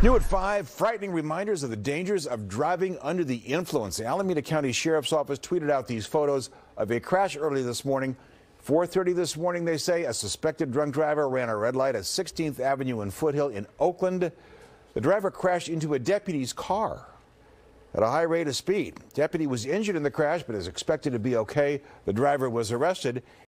New at 5, frightening reminders of the dangers of driving under the influence. The Alameda County Sheriff's Office tweeted out these photos of a crash early this morning. 4:30 this morning, they say, a suspected drunk driver ran a red light at 16th Avenue and Foothill in Oakland. The driver crashed into a deputy's car at a high rate of speed. Deputy was injured in the crash, but is expected to be okay. The driver was arrested.